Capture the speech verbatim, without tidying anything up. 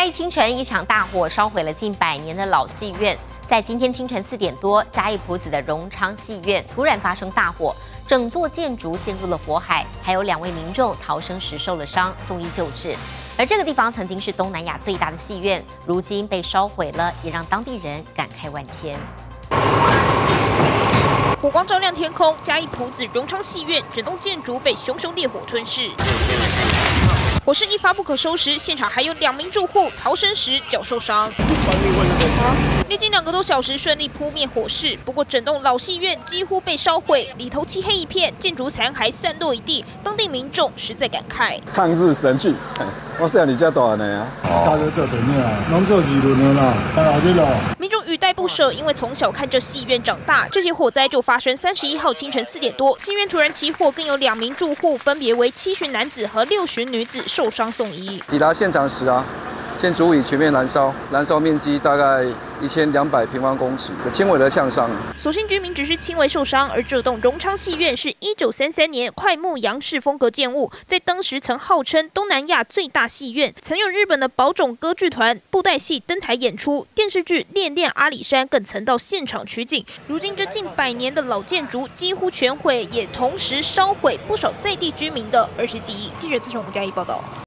嘉义清晨，一场大火烧毁了近百年的老戏院。在今天清晨四点多，嘉义埔子的荣昌戏院突然发生大火，整座建筑陷入了火海，还有两位民众逃生时受了伤，送医救治。而这个地方曾经是东南亚最大的戏院，如今被烧毁了，也让当地人感慨万千。 火光照亮天空，嘉义埔子荣昌戏院整栋建筑被熊熊烈火吞噬。火势一发不可收拾，现场还有两名住户逃生时脚受伤。历经两个多小时顺利扑灭火势，不过整栋老戏院几乎被烧毁，里头漆黑一片，建筑残骸散落一地，当地民众实在感慨。 抗日神剧，我细汉伫遮大呢啊， 大家做怎么啊？拢做二轮了啦，当然这了。 民众语带不舍，因为从小看这戏院长大。这起火灾就发生三十一号清晨四点多，戏院突然起火，更有两名住户，分别为七旬男子和六旬女子受伤送医。 抵达现场时啊，建筑物已全面燃烧，燃烧面积大概一千两百平方公尺，轻微的呛伤。 所幸居民只是轻微受伤，而这栋荣昌戏院是一九三三年快木洋式风格建物，在当时曾号称东南亚最大戏院，曾有日本的宝冢歌剧团布袋戏登台演出，电视剧《恋恋阿里山》更曾到现场取景。如今这近百年的老建筑几乎全毁，也同时烧毁不少在地居民的儿时记忆。记者自从嘉义报道。